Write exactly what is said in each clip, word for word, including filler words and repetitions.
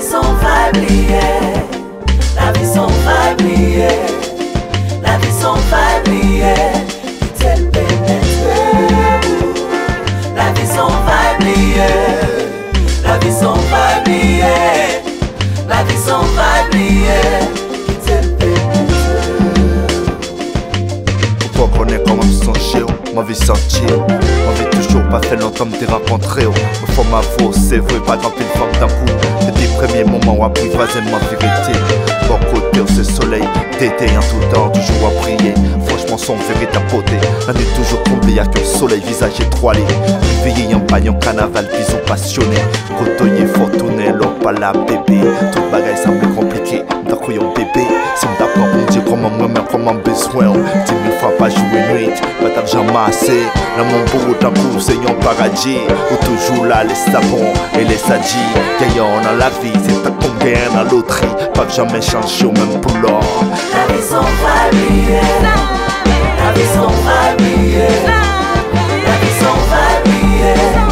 son vibe liée. La vie son vibe liée. La vie son vibe liée. Qui t'aime pénétrer. La vie son vibe liée. La vie son vibe liée. La vie son vibe liée. Qui t'aime pénétrer. Faut qu'on est comme son chien, ma vie sentir. Ma vie toujours pas fait longtemps me t'ai rencontré. Me faut ma voix, c'est vrai, pas grand pile femme d'un coup. Depuis les premiers moments où apprivoiser ma vérité. Bon côté, c'est soleil, d'été en tout temps, toujours à prier. Franchement, son véritable beauté. La nuit toujours tombée, y'a que le soleil, visage étoilé. Réveillé en bagne, en carnaval, bison passionné. Côtoyer, fortuné, l'homme pas la bébé. Toute bagaille semble compliqué, d'un couillon bébé. Si on t'apprend, mon Dieu, comment moi-même, comment besoin. Dix mille fois pas jouer nuit, pas t'as jamais assez. Dans mon beau d'un coup, c'est un paradis. Où toujours là, les savons et les sadis. Gagnant dans la vie, c'est ta combien dans l'autre. Pas jamais changer au même pour l'or. La vie sont famille. La vie sont famille. La vie sont famille.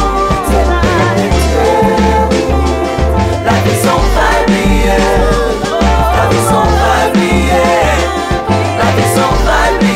La vie sont famille. La vie sont famille. La vie sont famille.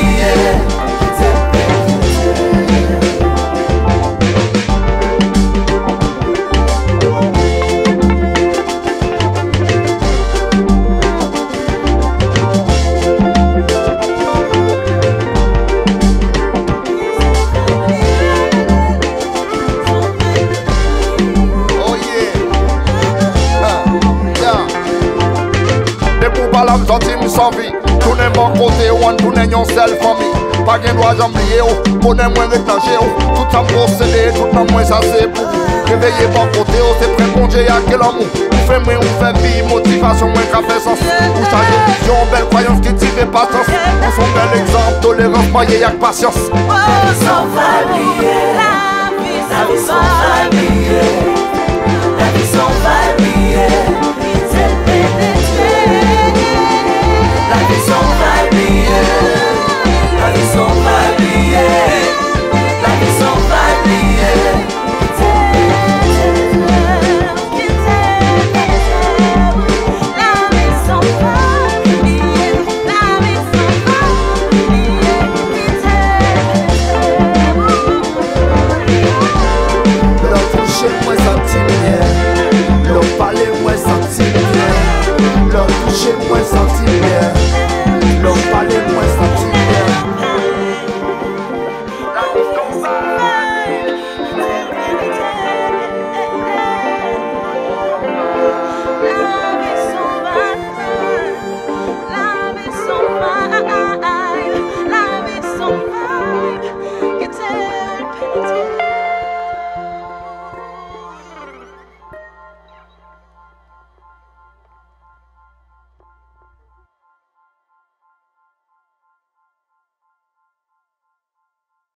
Senti sans vie, tourner mon côté, one tourner yon seul famille. Pas qu'un doigt j'emblier, bonnet moins réclanger, tout ça procédé, tout le moins ça c'est pour vous. Réveiller mon côté, c'est prêt pour Dieu, y'a quel amour. Vous faites moins, vous faites vie, motivation moins qu'à faire sens. Vous changez vision, belle croyance qui tire patience. Vous sont bel exemple, tolérance, moyen, y'a que patience. Oh,